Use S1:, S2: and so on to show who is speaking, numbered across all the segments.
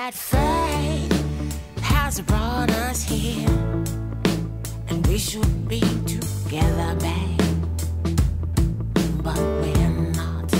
S1: that fate has brought us here, and we should be together, babe, but we're not.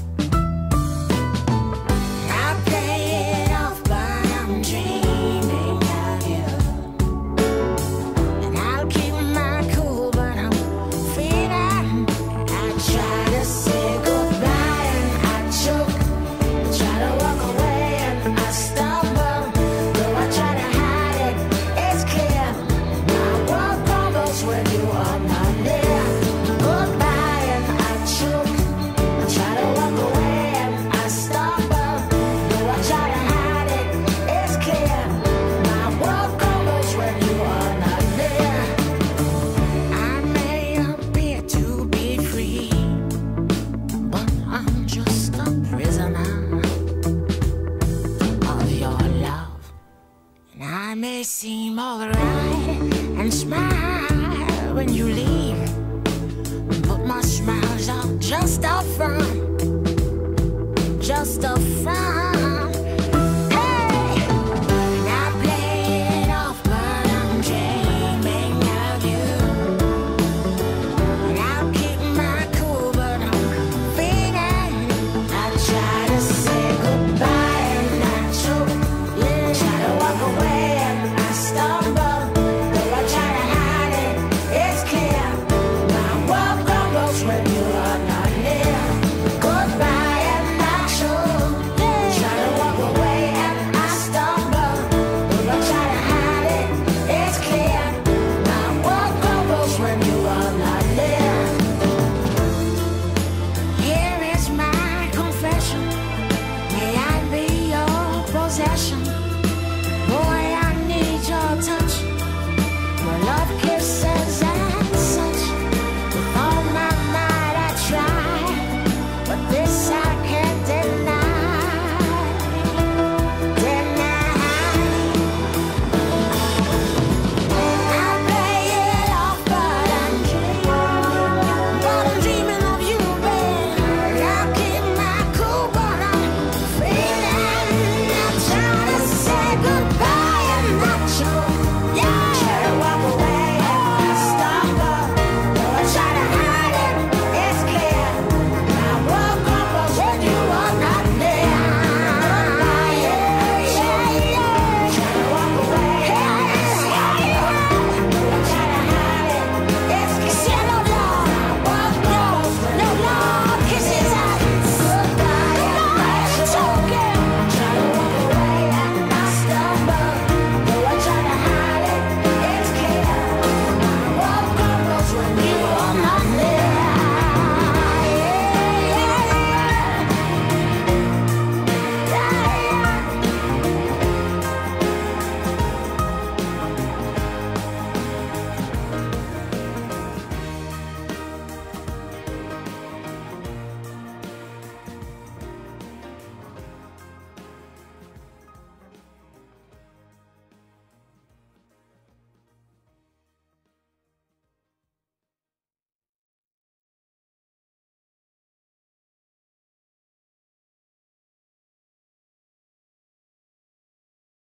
S1: I play it off, but I'm dreaming of you, and I'll keep my cool, but I'm feeling. I try to say goodbye and I choke, I try to walk away and I stumble, though I try to hide it, it's clear. My world crumbles when you are not near. Goodbye and I choke, I try to walk away and I stumble, though I try to hide it, it's clear. My world crumbles when you are not near. I may appear to be free, but I'm just a prisoner of your love. And I may seem alright and smile when you leave, but my smiles are just a front, just a front.